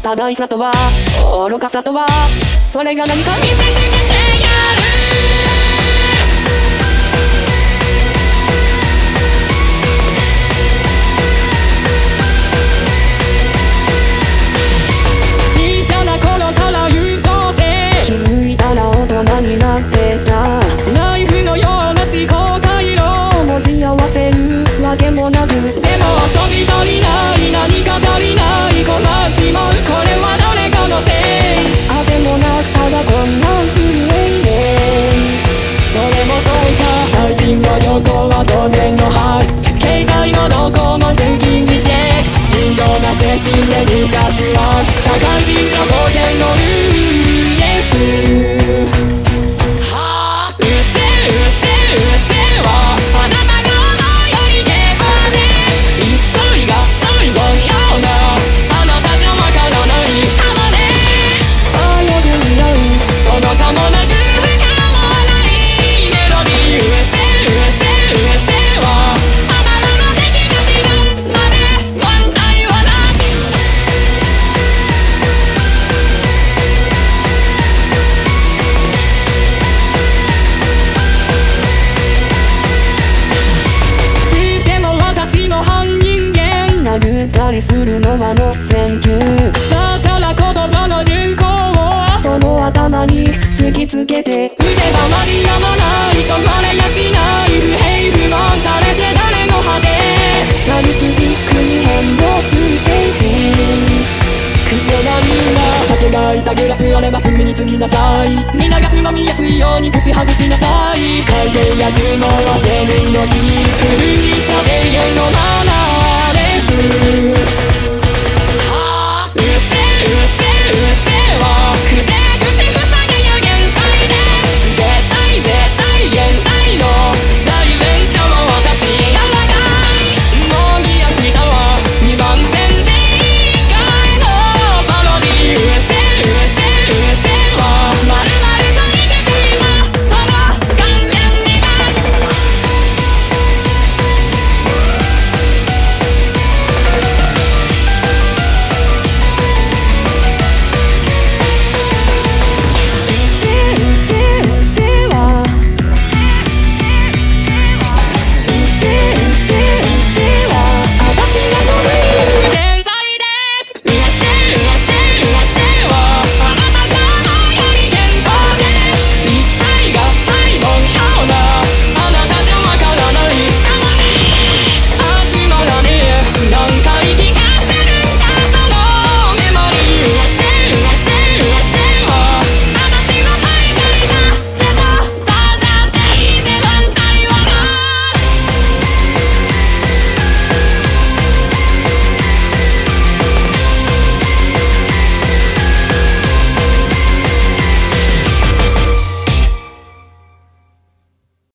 多大さとは愚かさとはそれが何か見せつけてやる。ちっちゃな頃から優等生、気づいたら大人になってた。ナイフのような思考回路を持ち合わせるわけもなく、でも遊び足りない、何か足りない、困っちまう、これは誰かのせい。あてもなくただ混乱するそれもそうか。最新の旅行は当然の範囲、経済の動向も全近似チェック、尋常な精神で入社しは社会人情報店のルーレス。はあ、うっせぇうっせぇうっせぇわ、あなたが思うより平凡で一切が最後に合うな、あなたじゃわからないかもね。ああよく似合うそのかもなくするのはノッセンキューだから言葉の順行をその頭に突きつけて、腕が鳴りやまない止まれやしない不平不満垂れて誰の果て、サブスティックに変動する精神、癖がみんな酒がいたグラスあればすぐに継ぎなさい、皆がつまみやすいように串外しなさい、会計や注文は成人のキープ、古いさ永遠のマナーです。